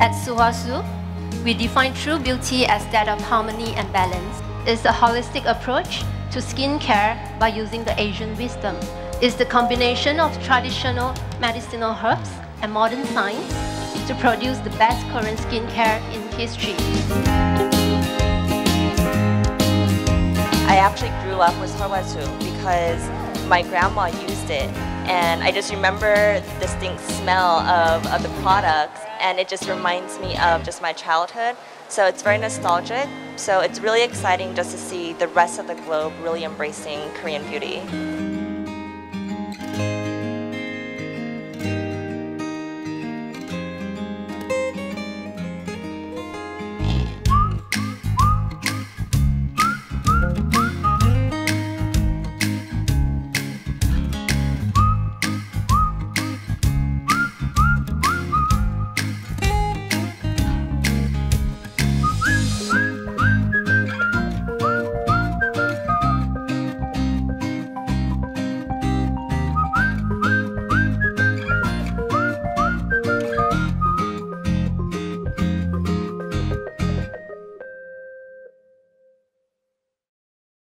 At Suwasu, we define true beauty as that of harmony and balance. It's a holistic approach to skincare by using the Asian wisdom. It's the combination of traditional medicinal herbs and modern science to produce the best Korean skincare in history. I actually grew up with Seolwasu because my grandma used it, and I just remember the distinct smell of the products, and it just reminds me of just my childhood. So it's very nostalgic. So it's really exciting just to see the rest of the globe really embracing Korean beauty.